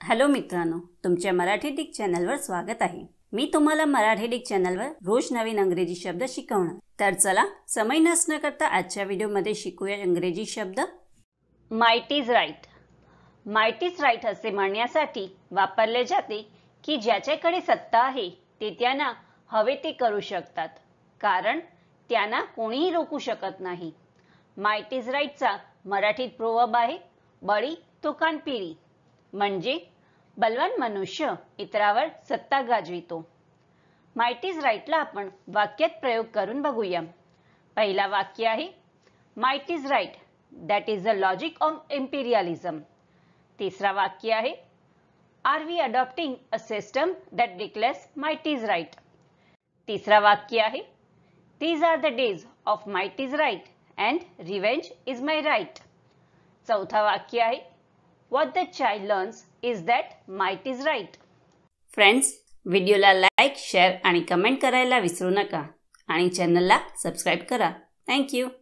Hello मित्रांनो, तुमच्या Marathi Dick चॅनलवर स्वागत आहे। मी तुम्हाला मराठी डिक चॅनलवर रोज नवीन इंग्रजी शब्द शिकवणार। तर चला समय नष्ट न करता आजच्या व्हिडिओमध्ये शिकूया इंग्रजी शब्द। Might is right. Might is right असे म्हणण्यासाठी वापरले जाते की ज्याच्याकडे सत्ता आहे ते त्यांना हवे ते करू शकतात, कारण त्यांना कोणीही रोखू शकत नाही। माइट इज राइटचा मराठीत प्रोवर्ब आहे, बळी तो कानपिरी, म्हणजे बलवान मनुष्य इतरावर सत्ता गाजवितो। माइट इज राइटला आपण वाक्यात प्रयोग करून बघूया। पहिला वाक्य आहे, might is right, that is the logic of imperialism. तिसरा वाक्य आहे, are we adopting a system that declares might is right. तिसरा वाक्य आहे, these are the days of might is right and revenge is my right. चौथा वाक्य आहे, what the child learns is that might is right। Friends, व्हिडिओला like, share आणि comment करायला विसरू नका आणि चॅनलला सबस्क्राइब करा। Thank you.